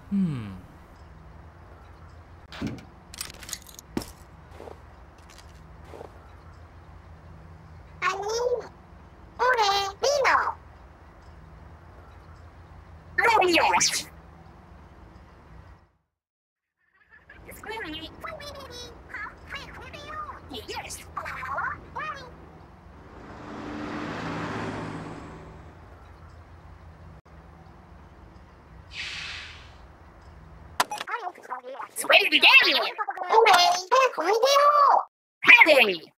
Hmm. Sweetie Daniel! Howdy!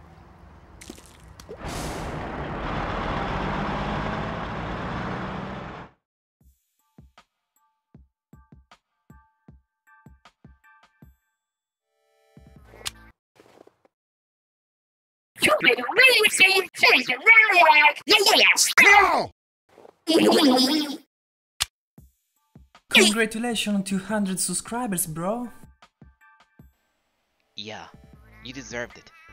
You've been really safe since the yes! No! Congratulations on 200 subscribers, bro. Yeah, you deserved it.